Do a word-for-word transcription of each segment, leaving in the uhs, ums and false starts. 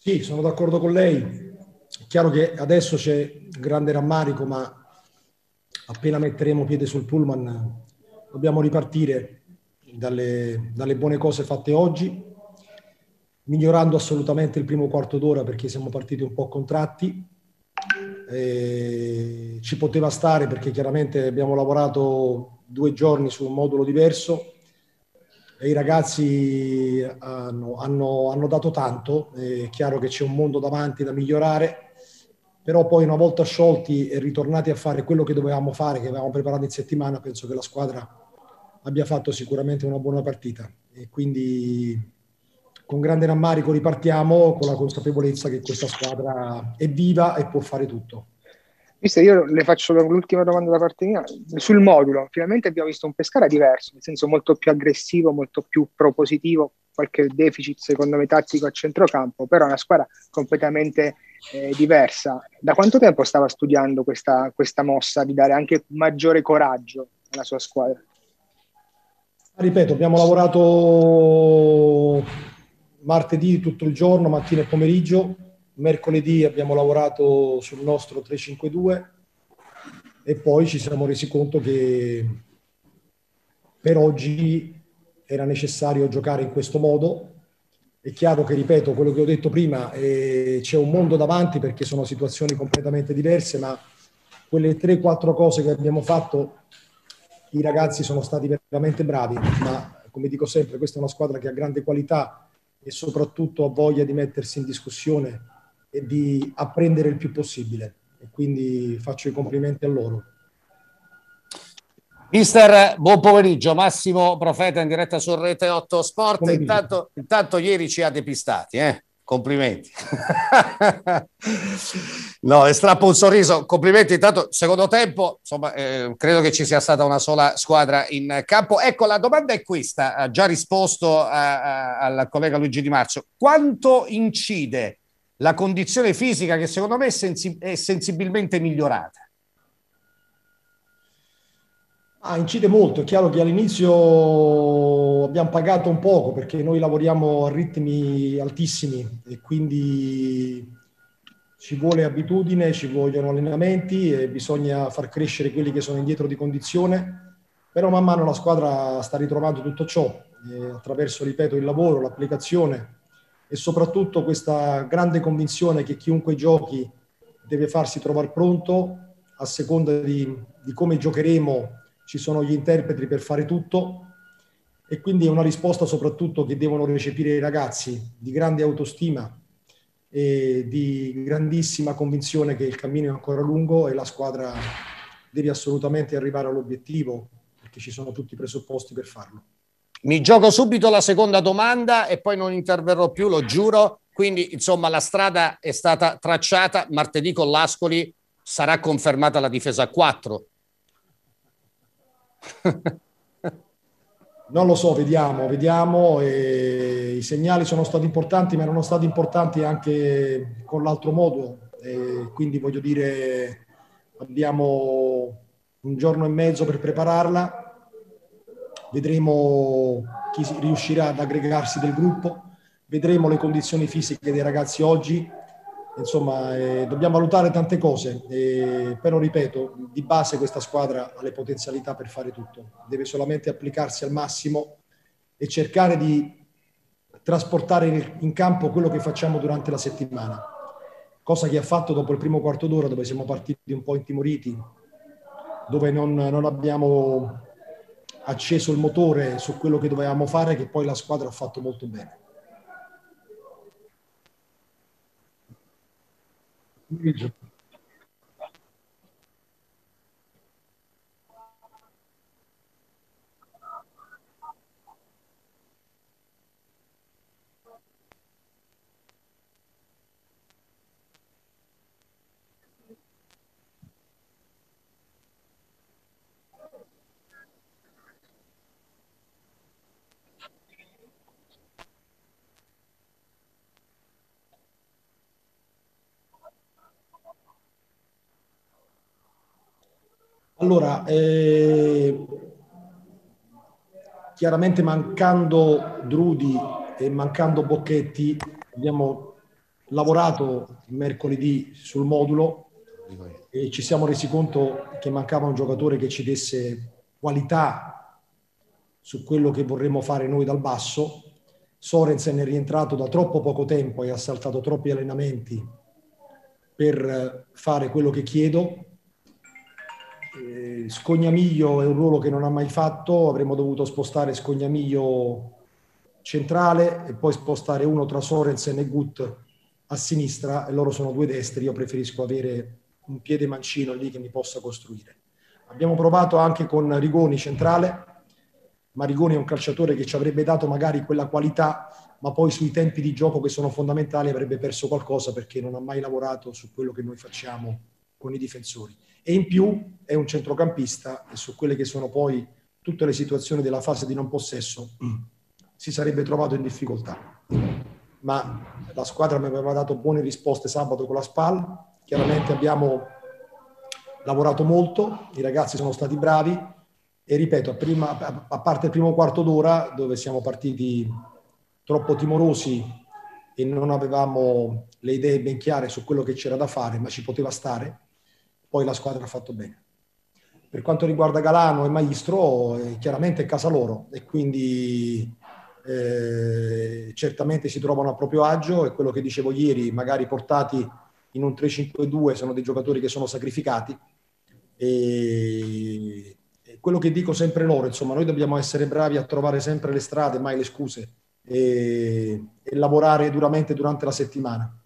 Sì, sono d'accordo con lei. È chiaro che adesso c'è grande rammarico, ma appena metteremo piede sul pullman dobbiamo ripartire dalle, dalle buone cose fatte oggi, migliorando assolutamente il primo quarto d'ora perché siamo partiti un po' contratti. E ci poteva stare perché chiaramente abbiamo lavorato due giorni su un modulo diverso e i ragazzi hanno, hanno, hanno dato tanto. È chiaro che c'è un mondo davanti da migliorare, però poi una volta sciolti e ritornati a fare quello che dovevamo fare, che avevamo preparato in settimana, penso che la squadra abbia fatto sicuramente una buona partita e quindi con grande rammarico ripartiamo con la consapevolezza che questa squadra è viva e può fare tutto. Visto, io le faccio l'ultima domanda da parte mia. Sul modulo, finalmente abbiamo visto un Pescara diverso, nel senso molto più aggressivo, molto più propositivo, qualche deficit secondo me tattico a centrocampo, però è una squadra completamente eh, diversa. Da quanto tempo stava studiando questa, questa mossa di dare anche maggiore coraggio alla sua squadra? Ripeto, abbiamo lavorato martedì tutto il giorno, mattina e pomeriggio, mercoledì abbiamo lavorato sul nostro tre cinque due e poi ci siamo resi conto che per oggi era necessario giocare in questo modo. È chiaro che, ripeto, quello che ho detto prima, eh, c'è un mondo davanti perché sono situazioni completamente diverse, ma quelle tre quattro cose che abbiamo fatto, i ragazzi sono stati veramente bravi, ma come dico sempre, questa è una squadra che ha grande qualità e soprattutto ha voglia di mettersi in discussione e di apprendere il più possibile. E quindi faccio i complimenti a loro. Mister, buon pomeriggio, Massimo Profeta in diretta su Rete otto Sport. Intanto, intanto ieri ci ha depistati, eh? Complimenti. No, strappo un sorriso, complimenti. Intanto, secondo tempo, insomma, eh, credo che ci sia stata una sola squadra in campo. Ecco, la domanda è questa, ha già risposto a, a, al collega Luigi Di Marzio. Quanto incide la condizione fisica che secondo me è, sensi- è sensibilmente migliorata? Ah, incide molto, è chiaro che all'inizio abbiamo pagato un poco perché noi lavoriamo a ritmi altissimi e quindi ci vuole abitudine, ci vogliono allenamenti e bisogna far crescere quelli che sono indietro di condizione, però man mano la squadra sta ritrovando tutto ciò eh, attraverso, ripeto, il lavoro, l'applicazione e soprattutto questa grande convinzione che chiunque giochi deve farsi trovare pronto a seconda di, di come giocheremo. Ci sono gli interpreti per fare tutto e quindi è una risposta soprattutto che devono recepire i ragazzi di grande autostima e di grandissima convinzione che il cammino è ancora lungo e la squadra deve assolutamente arrivare all'obiettivo perché ci sono tutti i presupposti per farlo. Mi gioco subito la seconda domanda e poi non interverrò più, lo giuro. Quindi, insomma, la strada è stata tracciata. Martedì con l'Ascoli sarà confermata la difesa a quattro. Non lo so, vediamo, vediamo. E i segnali sono stati importanti, ma erano stati importanti anche con l'altro modo. E quindi voglio dire, abbiamo un giorno e mezzo per prepararla. Vedremo chi riuscirà ad aggregarsi del gruppo, vedremo le condizioni fisiche dei ragazzi oggi. Insomma, eh, dobbiamo valutare tante cose, eh, però ripeto, di base questa squadra ha le potenzialità per fare tutto, deve solamente applicarsi al massimo e cercare di trasportare in campo quello che facciamo durante la settimana, cosa che ha fatto dopo il primo quarto d'ora dove siamo partiti un po' intimoriti, dove non, non abbiamo acceso il motore su quello che dovevamo fare, che poi la squadra ha fatto molto bene. Allora, eh, chiaramente mancando Drudi e mancando Bocchetti abbiamo lavorato mercoledì sul modulo e ci siamo resi conto che mancava un giocatore che ci desse qualità su quello che vorremmo fare noi dal basso. Sorensen è rientrato da troppo poco tempo e ha saltato troppi allenamenti per fare quello che chiedo. Eh, Scognamiglio è un ruolo che non ha mai fatto, avremmo dovuto spostare Scognamiglio centrale e poi spostare uno tra Sorensen e Gut a sinistra, e loro sono due destri. Io preferisco avere un piede mancino lì che mi possa costruire. Abbiamo provato anche con Rigoni centrale, ma Rigoni è un calciatore che ci avrebbe dato magari quella qualità, ma poi sui tempi di gioco che sono fondamentali avrebbe perso qualcosa, perché non ha mai lavorato su quello che noi facciamo con i difensori. E in più è un centrocampista e su quelle che sono poi tutte le situazioni della fase di non possesso si sarebbe trovato in difficoltà. Ma la squadra mi aveva dato buone risposte sabato con la Spal. Chiaramente abbiamo lavorato molto, i ragazzi sono stati bravi e ripeto, a, prima, a parte il primo quarto d'ora dove siamo partiti troppo timorosi e non avevamo le idee ben chiare su quello che c'era da fare, ma ci poteva stare, poi la squadra ha fatto bene. Per quanto riguarda Galano e Maestro, eh, chiaramente è casa loro e quindi eh, certamente si trovano a proprio agio, e quello che dicevo ieri, magari portati in un tre cinque due, sono dei giocatori che sono sacrificati. E quello che dico sempre loro, insomma, noi dobbiamo essere bravi a trovare sempre le strade, mai le scuse, e, e lavorare duramente durante la settimana.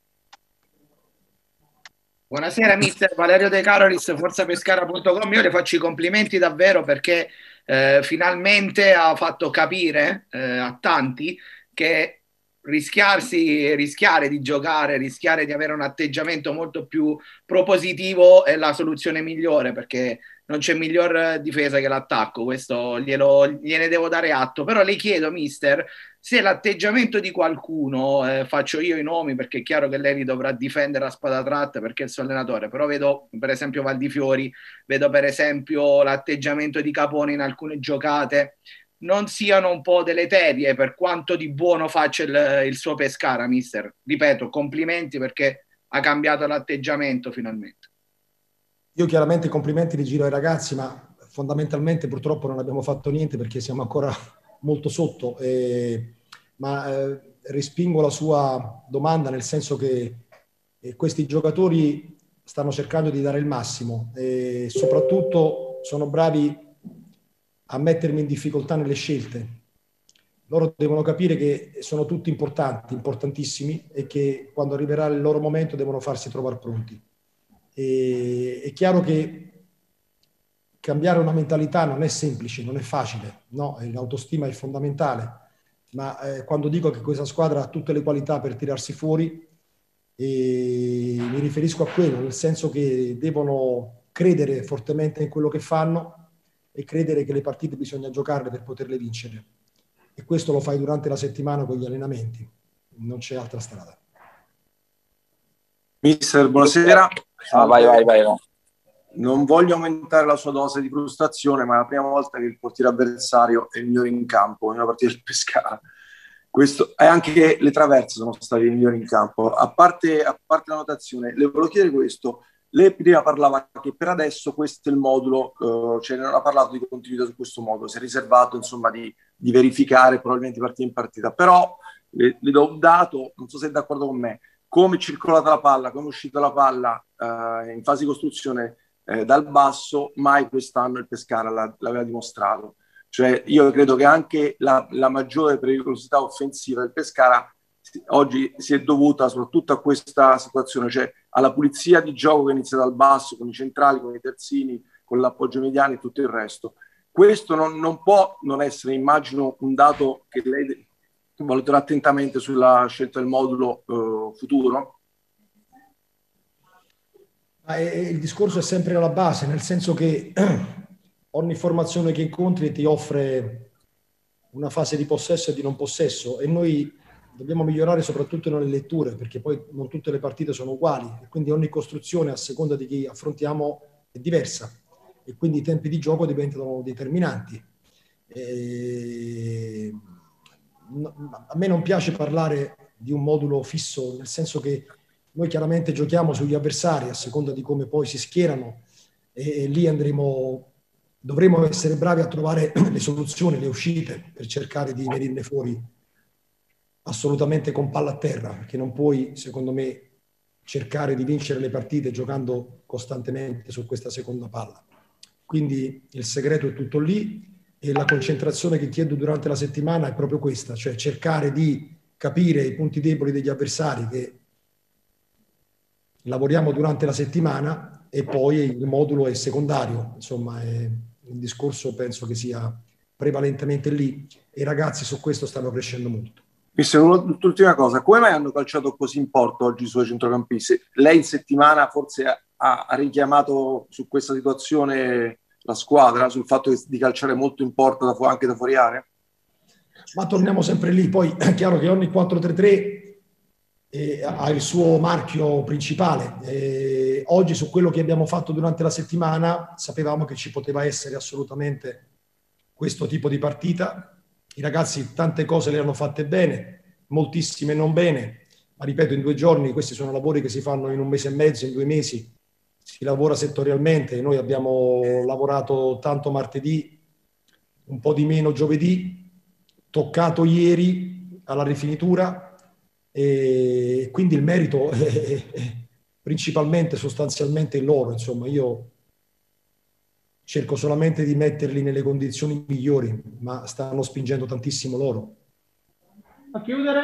Buonasera mister Valerio De Carolis, forzapescara punto com. Io le faccio i complimenti davvero perché eh, finalmente ha fatto capire eh, a tanti che rischiarsi, rischiare di giocare, rischiare di avere un atteggiamento molto più propositivo è la soluzione migliore, perché non c'è miglior difesa che l'attacco. Questo glielo, gliene devo dare atto. Però le chiedo, mister, se l'atteggiamento di qualcuno, eh, faccio io i nomi perché è chiaro che lei li dovrà difendere a spada tratta perché è il suo allenatore, però vedo per esempio Valdifiori, vedo per esempio l'atteggiamento di Capone in alcune giocate, non siano un po' deleterie per quanto di buono faccia il, il suo Pescara, mister. Ripeto, complimenti perché ha cambiato l'atteggiamento finalmente. Io chiaramente complimenti li giro ai ragazzi, ma fondamentalmente purtroppo non abbiamo fatto niente perché siamo ancora molto sotto, eh, ma eh, respingo la sua domanda, nel senso che eh, questi giocatori stanno cercando di dare il massimo e soprattutto sono bravi a mettermi in difficoltà nelle scelte. Loro devono capire che sono tutti importanti, importantissimi, e che quando arriverà il loro momento devono farsi trovare pronti. E, è chiaro che cambiare una mentalità non è semplice, non è facile, no? L'autostima è fondamentale, ma eh, quando dico che questa squadra ha tutte le qualità per tirarsi fuori, e mi riferisco a quello, nel senso che devono credere fortemente in quello che fanno e credere che le partite bisogna giocarle per poterle vincere, e questo lo fai durante la settimana con gli allenamenti, non c'è altra strada. Mister, buonasera. Ah, vai, vai, vai. No. Non voglio aumentare la sua dose di frustrazione, ma è la prima volta che il portiere avversario è il migliore in campo in una partita del Pescara. Questo, e anche le traverse sono state le migliori in campo. A parte, a parte la notazione, le volevo chiedere questo. Lei prima parlava che per adesso questo è il modulo, uh, cioè non ha parlato di continuità su questo modulo, si è riservato insomma di, di verificare probabilmente partita in partita, però le, le do un dato, non so se è d'accordo con me, come è circolata la palla, come è uscita la palla uh, in fase di costruzione eh, dal basso, mai quest'anno il Pescara la, l'aveva dimostrato. Cioè io credo che anche la, la maggiore pericolosità offensiva del Pescara oggi si è dovuta soprattutto a questa situazione, cioè alla pulizia di gioco che inizia dal basso, con i centrali, con i terzini, con l'appoggio mediano e tutto il resto. Questo non, non può non essere, immagino, un dato che lei valuterà attentamente sulla scelta del modulo eh, futuro. Ma è, il discorso è sempre alla base, nel senso che ogni formazione che incontri ti offre una fase di possesso e di non possesso, e noi dobbiamo migliorare soprattutto nelle letture, perché poi non tutte le partite sono uguali, e quindi ogni costruzione a seconda di chi affrontiamo è diversa, e quindi i tempi di gioco diventano determinanti. E a me non piace parlare di un modulo fisso, nel senso che noi chiaramente giochiamo sugli avversari a seconda di come poi si schierano, e, e lì andremo, dovremo essere bravi a trovare le soluzioni, le uscite per cercare di venirne fuori assolutamente con palla a terra, perché non puoi, secondo me, cercare di vincere le partite giocando costantemente su questa seconda palla. Quindi il segreto è tutto lì, e la concentrazione che chiedo durante la settimana è proprio questa, cioè cercare di capire i punti deboli degli avversari che lavoriamo durante la settimana, e poi il modulo è secondario, insomma è, il discorso penso che sia prevalentemente lì, e i ragazzi su questo stanno crescendo molto. Mister, un'ultima cosa, come mai hanno calciato così in porto oggi i suoi centrocampisti? Lei in settimana forse ha, ha richiamato su questa situazione la squadra, sul fatto di calciare molto in porto da, anche da fuori area? Ma torniamo sempre lì, poi è chiaro che ogni quattro tre tre eh, ha il suo marchio principale. Eh, oggi su quello che abbiamo fatto durante la settimana sapevamo che ci poteva essere assolutamente questo tipo di partita. I ragazzi tante cose le hanno fatte bene, moltissime non bene, ma ripeto, in due giorni questi sono lavori che si fanno in un mese e mezzo, in due mesi, si lavora settorialmente. Noi abbiamo lavorato tanto martedì, un po' di meno giovedì, toccato ieri alla rifinitura, e quindi il merito è, è, è principalmente, sostanzialmente, il loro. Insomma, io cerco solamente di metterli nelle condizioni migliori, ma stanno spingendo tantissimo loro. A chiudere?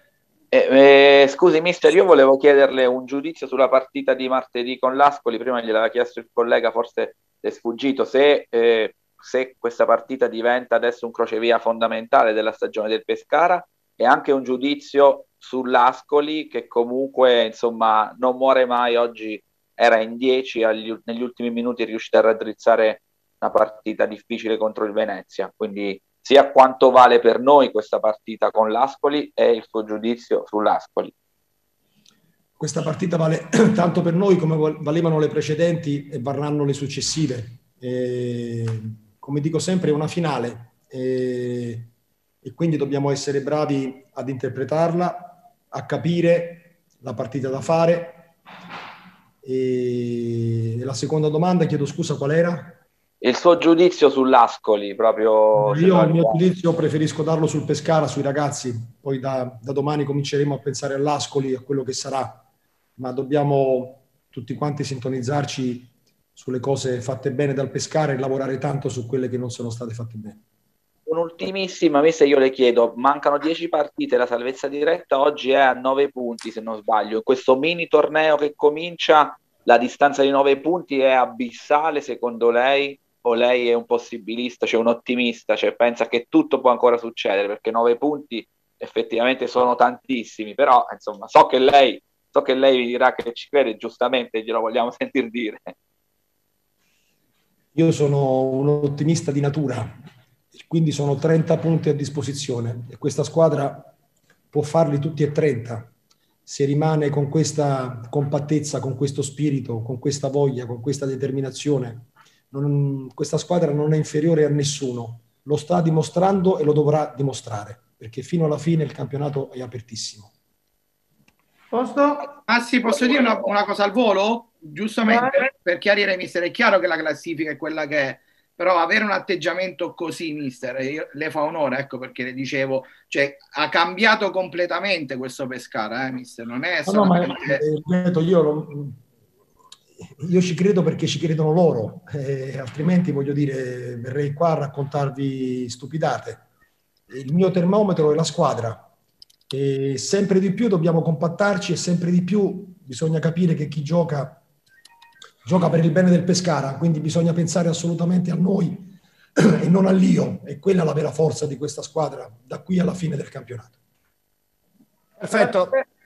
Eh, eh, scusi mister, io volevo chiederle un giudizio sulla partita di martedì con l'Ascoli. Prima gliel'aveva chiesto il collega, forse è sfuggito, se, eh, se questa partita diventa adesso un crocevia fondamentale della stagione del Pescara, e anche un giudizio sull'Ascoli, che comunque insomma non muore mai. Oggi era in dieci, agli, negli ultimi minuti è riuscita a raddrizzare una partita difficile contro il Venezia, quindi sia quanto vale per noi questa partita con l'Ascoli e il suo giudizio sull'Ascoli. Questa partita vale tanto per noi come valevano le precedenti e varranno le successive. E, come dico sempre, è una finale, e, e quindi dobbiamo essere bravi ad interpretarla, a capire la partita da fare. E la seconda domanda, chiedo scusa, qual era? Il suo giudizio sull'Ascoli, proprio. Io il mio giudizio preferisco darlo sul Pescara, sui ragazzi, poi da, da domani cominceremo a pensare all'Ascoli, a quello che sarà, ma dobbiamo tutti quanti sintonizzarci sulle cose fatte bene dal Pescara e lavorare tanto su quelle che non sono state fatte bene. Un'ultimissima, mister, io le chiedo, mancano dieci partite, la salvezza diretta oggi è a nove punti se non sbaglio. In questo mini torneo che comincia, la distanza di nove punti è abissale secondo lei, o lei è un possibilista, cioè un ottimista, cioè pensa che tutto può ancora succedere? Perché nove punti effettivamente sono tantissimi, però insomma so che lei, so che lei vi dirà che ci crede, giustamente glielo vogliamo sentir dire. Io sono un ottimista di natura, quindi sono trenta punti a disposizione e questa squadra può farli tutti e trenta se rimane con questa compattezza, con questo spirito, con questa voglia, con questa determinazione. Non, questa squadra non è inferiore a nessuno, lo sta dimostrando e lo dovrà dimostrare, perché fino alla fine il campionato è apertissimo. Posto? Ah sì, posso dire una, una cosa al volo? Giustamente, per chiarire, mister, è chiaro che la classifica è quella che è, però avere un atteggiamento così, mister, io, le fa onore, ecco perché le dicevo, cioè ha cambiato completamente questo Pescara, eh, mister, non è solamente... No, no, ma, eh, io, non, io ci credo perché ci credono loro, eh, altrimenti voglio dire, verrei qua a raccontarvi stupidate. Il mio termometro è la squadra e sempre di più dobbiamo compattarci e sempre di più bisogna capire che chi gioca gioca per il bene del Pescara, quindi bisogna pensare assolutamente a noi e non all'io, e quella è la vera forza di questa squadra da qui alla fine del campionato. Perfetto.